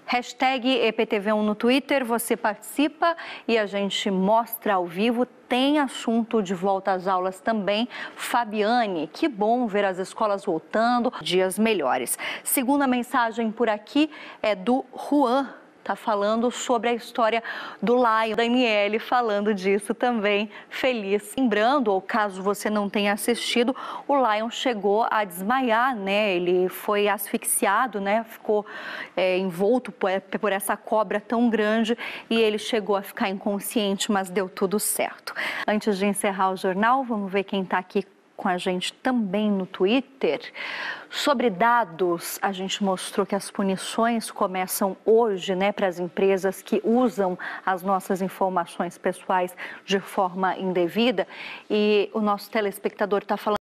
Hashtag EPTV1 no Twitter, você participa e a gente mostra ao vivo. Tem assunto de volta às aulas também. Fabiane, que bom ver as escolas voltando, dias melhores. Segunda mensagem por aqui é do Juan. Está falando sobre a história do Lion, Daniele falando disso também, feliz. Lembrando, ou caso você não tenha assistido, o Lion chegou a desmaiar, né? Ele foi asfixiado, né? Ficou envolto por essa cobra tão grande e ele chegou a ficar inconsciente, mas deu tudo certo. Antes de encerrar o jornal, vamos ver quem está aqui com a gente também no Twitter. Sobre dados, a gente mostrou que as punições começam hoje, né, para as empresas que usam as nossas informações pessoais de forma indevida. E o nosso telespectador está falando